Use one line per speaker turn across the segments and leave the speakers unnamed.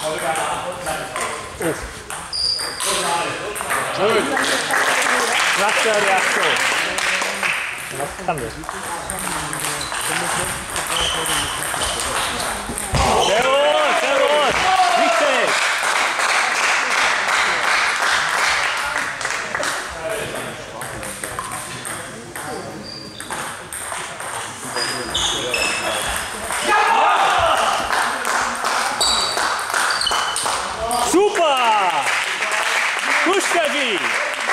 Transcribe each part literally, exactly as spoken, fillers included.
Schön. Klasse, die Aktion. Was kann das? Sehr gut, sehr gut. Richtig. Super! Gustavi!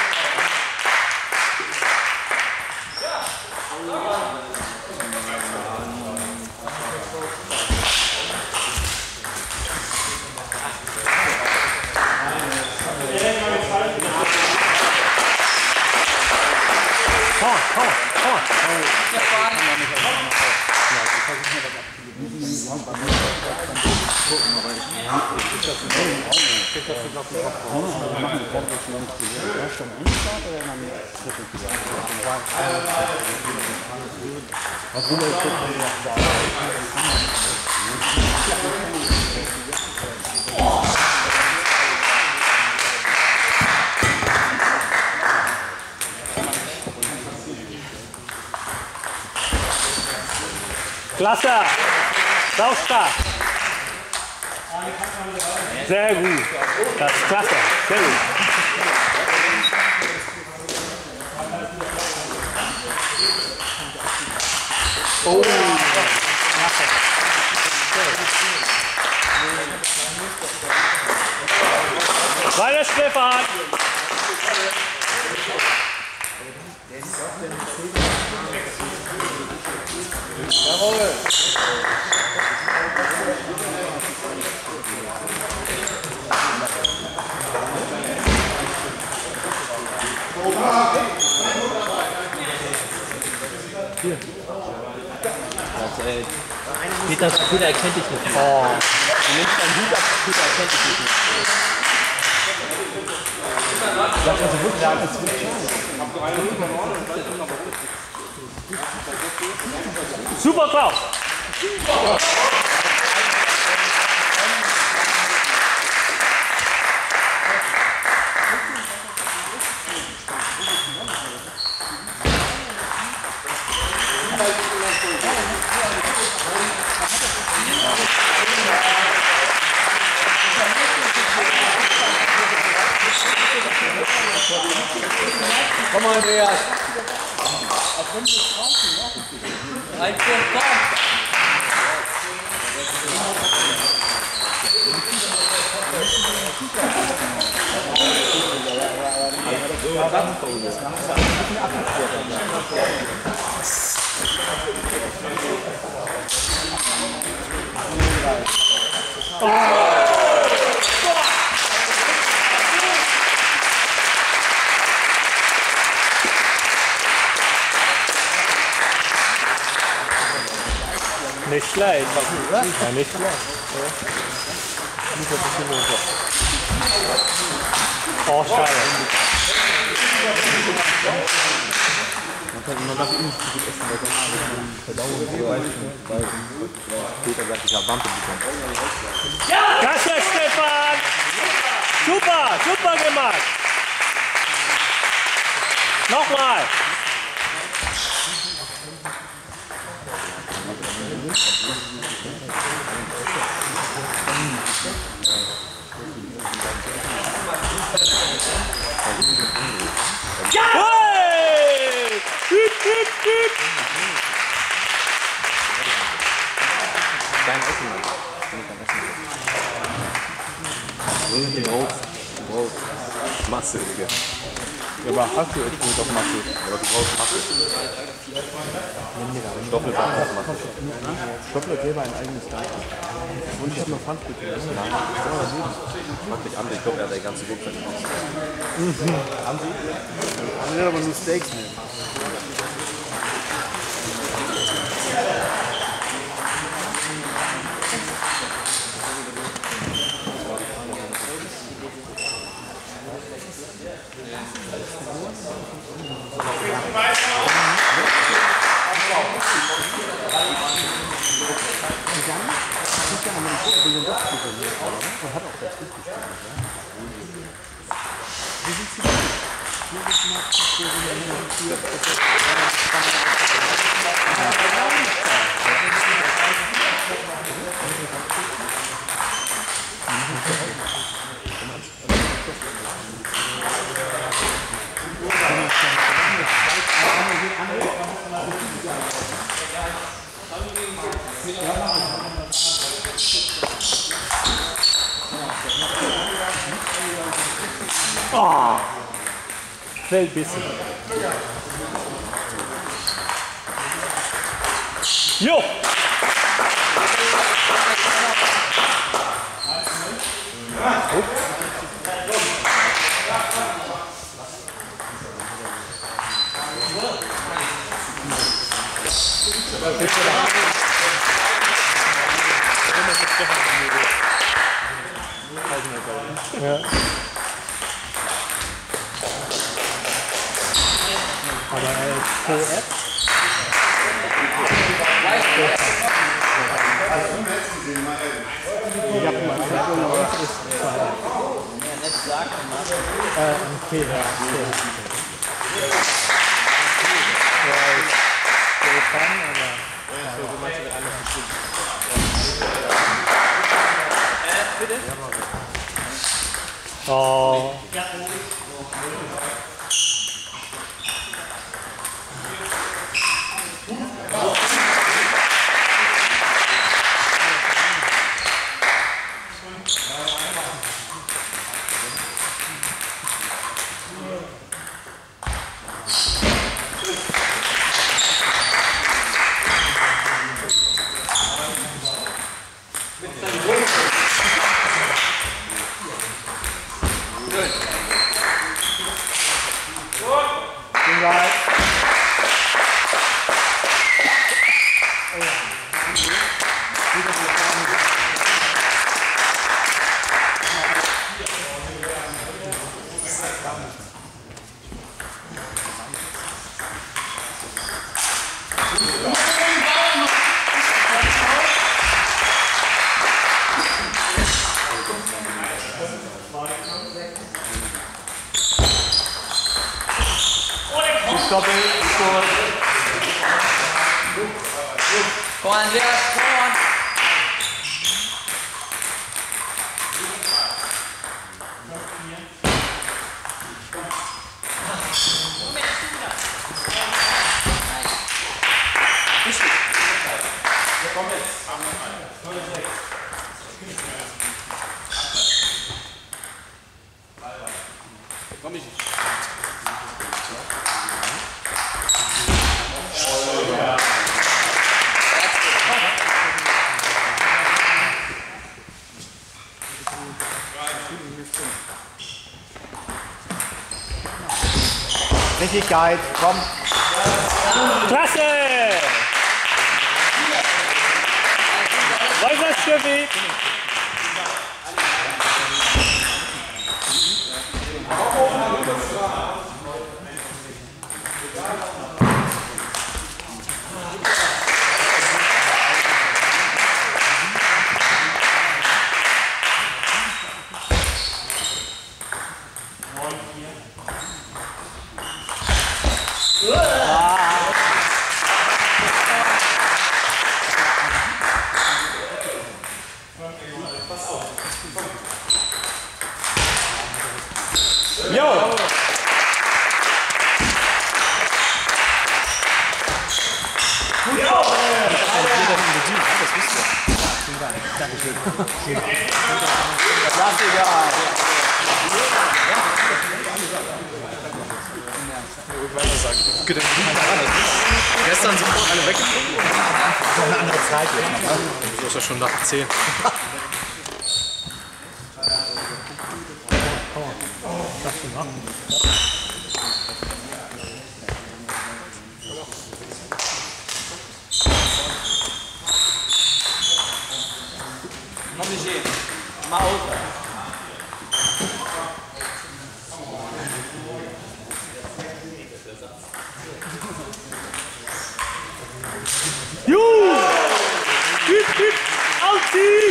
Komm, komm, komm! Klasse! Saustark! Sehr gut! Das ist klasse! Sehr gut! Oh! Klasse! Weiter, Stefan! Jawohl! Hier. Das, äh, Peter, Peter erkennt dich nicht. Oh. Du nimmst deinen Hut ab, Peter erkennt dich nicht. Sag also wirklich, ja, das wird super, Klaus! Komm mal, Andreas! Ein Punkt, komm! Nicht schlecht. Ja, nicht schlecht. Oh, schade. Man darf eh nicht zu gut essen, weil sonst Verdauung so weit ist, weil später sagt, ich habe Wampe bekommen. Klasse, Stefan! Super, super gemacht! Nochmal! Ja! Hey! Hüp, hüp, hüp! Dein Essen. Bring den Brot. Brot. Masse, Digga. Ja, aber hast du jetzt nicht auf Masse? Aber du brauchst Masse. Stoffelbach auf Masse. Stoffel selber ein eigenes Land. Und ich hab noch Pfand gekriegt. Nein, ich mag mich an, ich glaube, er hat die ganze Gruppe gemacht. Mhm. Haben Sie? Haben Sie aber nur Steaks nehmen. Zusammen? Christian haben wir den Fotobilder doch programmiert, oder? Man hat auch das gut gespielt, ja? Wie sieht sie denn? Hier wird mal hier
Oh, Fellbissen. Jo! Ja. Aber als Co-App? Ich habe mal gesagt, das ist äh, ein Fehler. Der kann, aber...
So, du meinst, wir alle bestimmt. Bitte?
Oh. Doppel, Tor.
Komm, Andreas, komm!
Komm ich.
Richtig geil, komm. Klasse! Weiter, Steffi! Jo!
Lass egal.
Gestern sofort alle weggeflogen.
Das ist eine andere Zeit jetzt.
Du hast ja schon nach zehn.
Darfst du machen?
Komm nicht hin. Mal auf.
Juhu! Hüp, hüp, Alti!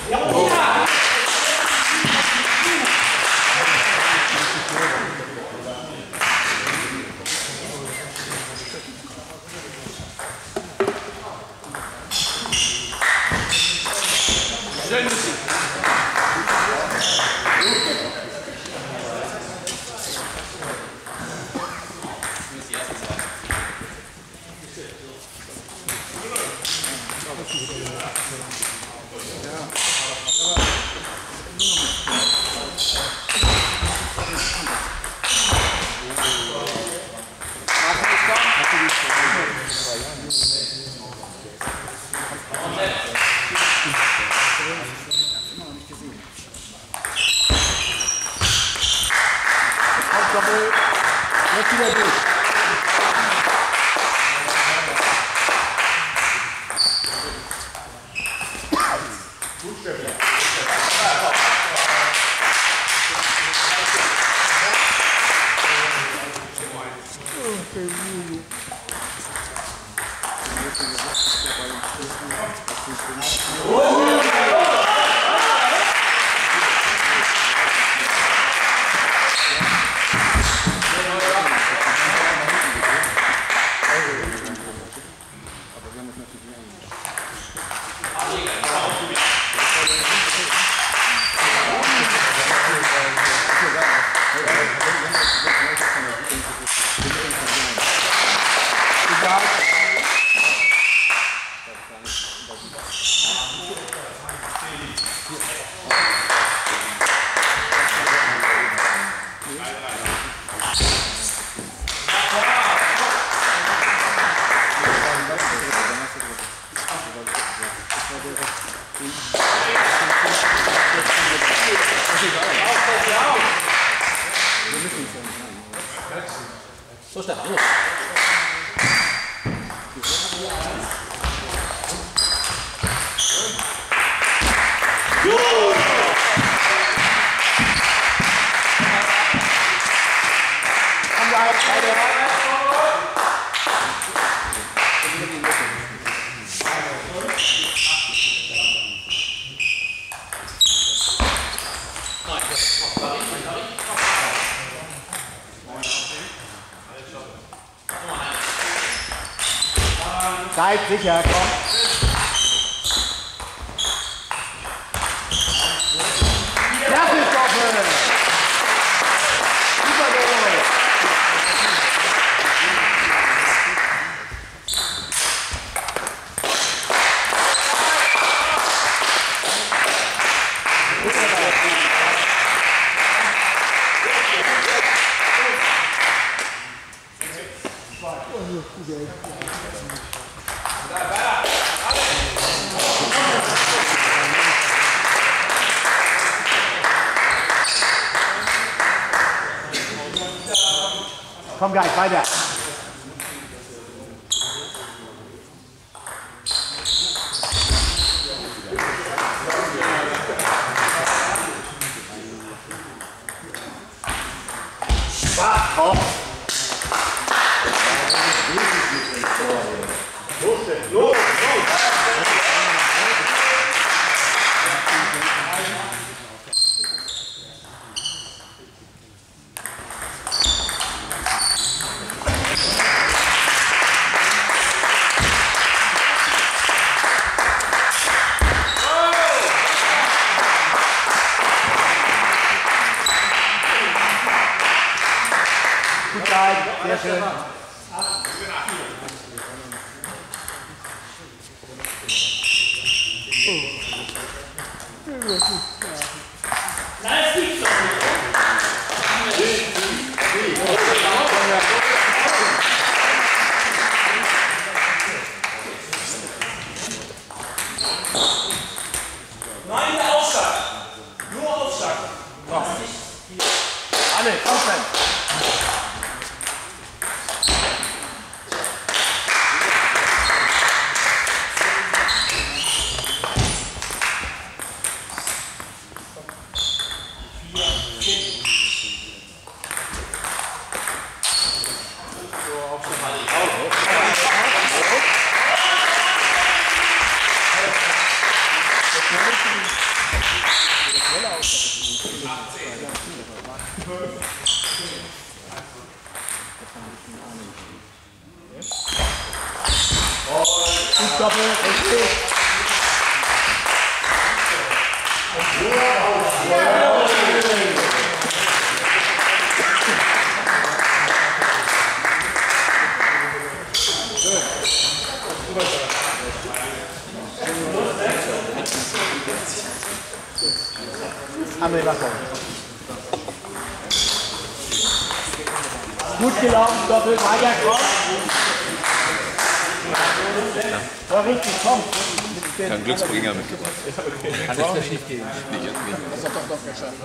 Jetzt wieder durch.
So, Stefan, los.
Zeit sicher, komm. Das ist Doppel. Super Goal. Komm gleich, weiter. Oh. Los, los, los. Gut rein, sehr schön.
Nein, der Aufschlag. Nur Aufschlag.
Alle, aufstellen. Doppel, richtig. Hamel nach vorne. Gut gelaufen, Doppel, weiter, komm. War richtig, komm.
Kein Glücksbringer mitgebracht.
Kann nicht mehr schief gehen.
Nicht jetzt nicht.
Das hat doch doch geschafft.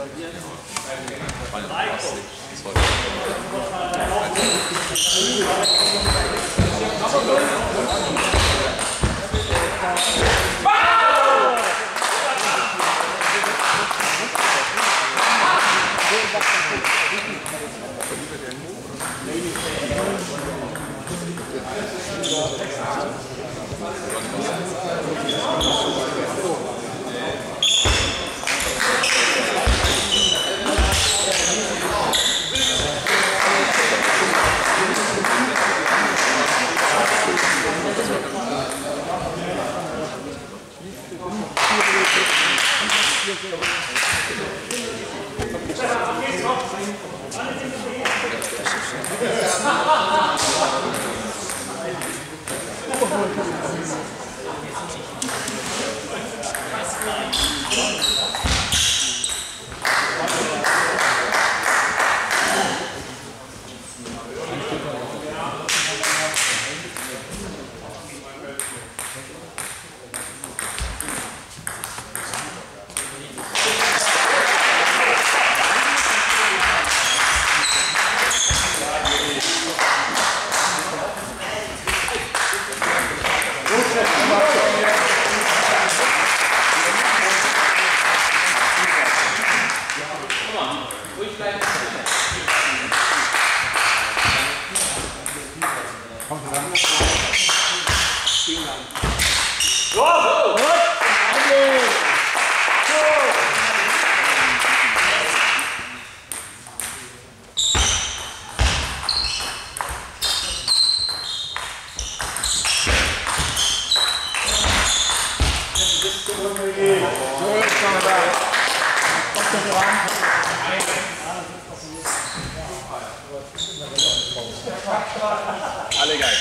Alle geil.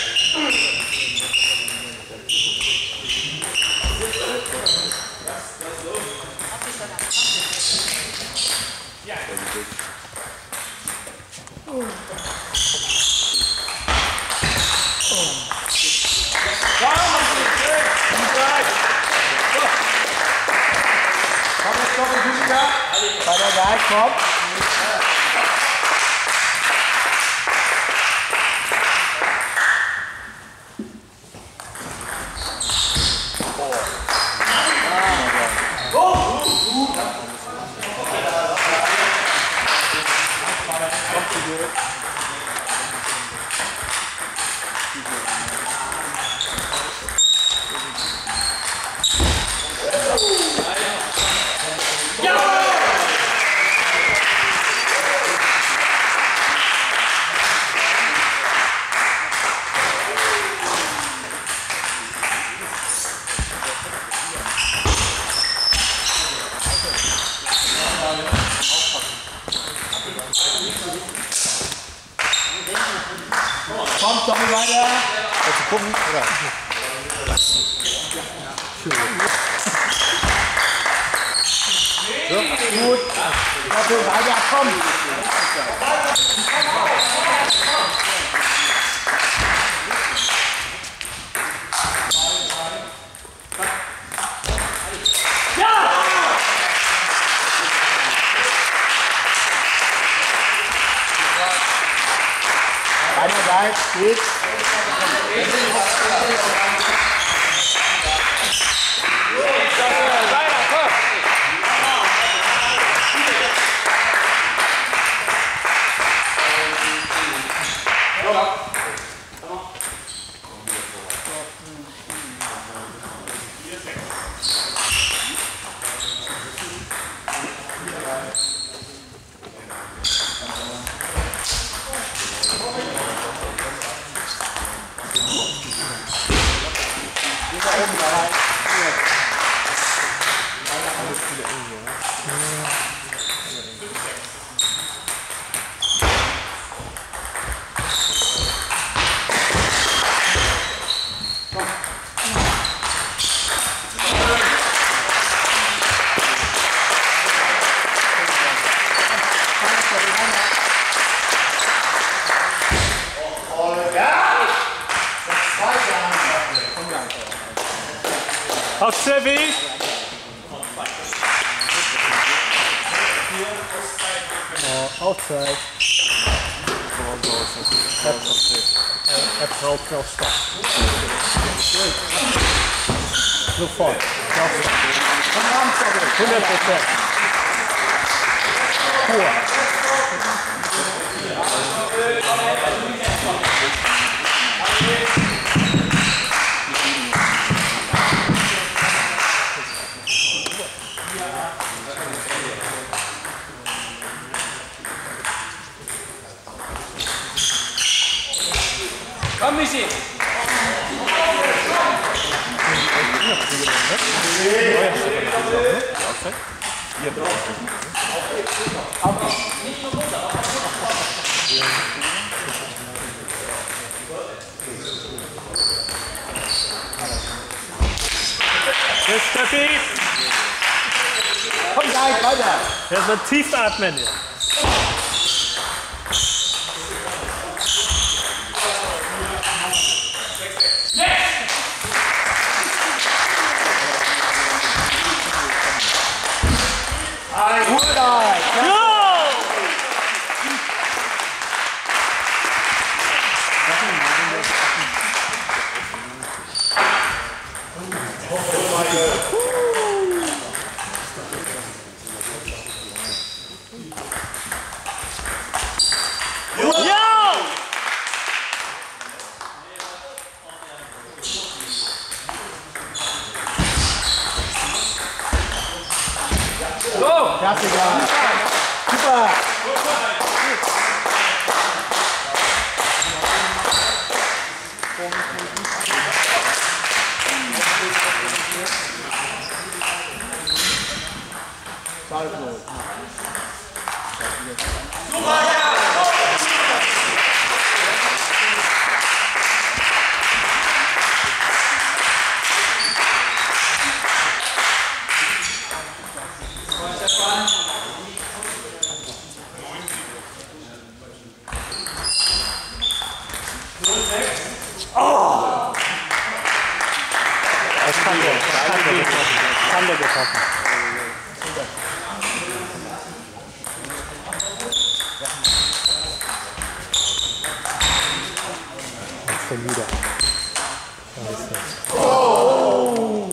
Bei der Seite, komm. Kommt, Tommy, weiter.
Willst du gucken? Oder?
So, gut. Doppel, weiter, komm. Einer Seite, geht.
Auf Sevi! Oh, outside. Er braucht noch Stopp. Sofort. hundert Prozent. Pur.
Komm, Michi!
Jetzt Steffi!
Komm gleich weiter.
Jetzt mal tief atmen hier.
Klassiker. Super.
Das kann der, das kann der getroffen. Das kann der getroffen. Schon wieder. Scheiße. Oh!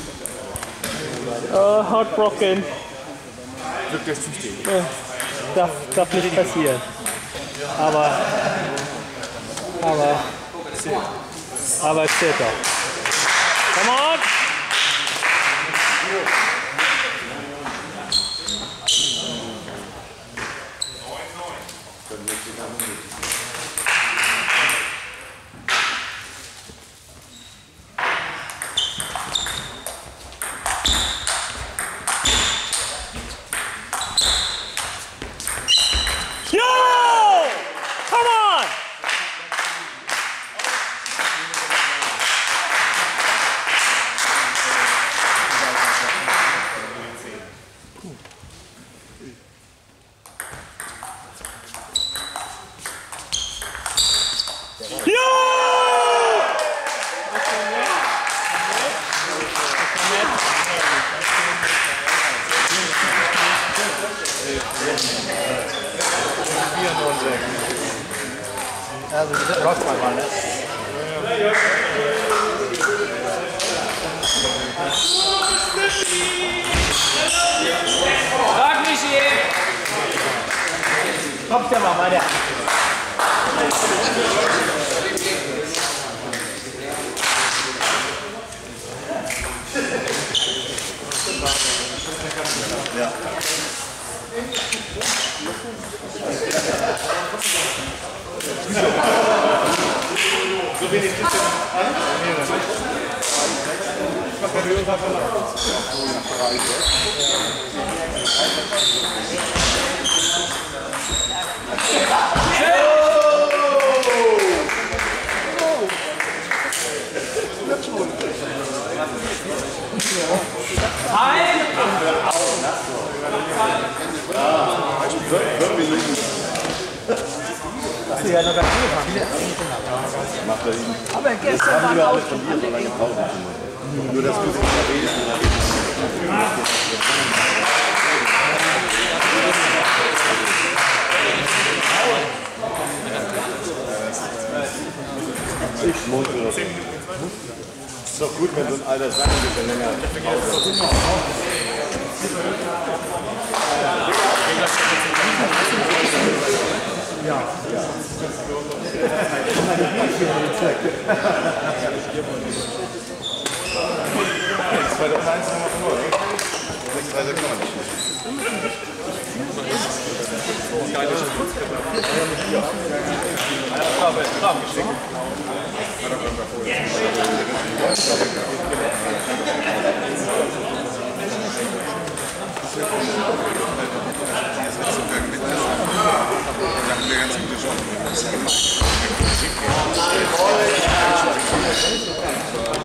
Uh, heartbroken.
Wirklich fünfzig.
Ja, darf, darf nicht passieren. Aber, aber, aber es zählt doch. Come on! Yo! Come on!
Also das läuft mal, ne?
Sag Michi!
Kommt ja mal weiter.
Ja. So wenig ist denn an? Ich mach mal die Ursache.
Hast du ja noch ganz viele Familie.
Macht er ihn.
Aber
Das
gestern
haben
war
wir
auch
alle von dir so lange Pause gemacht. Nur, dass du dich da redest. Ich schmunzel das. Ist doch gut, wenn so ein alter Sack ein bisschen länger Pause hat. zweitausendeins haben wir verloren, oder? sechsunddreißig kann man nicht schießen.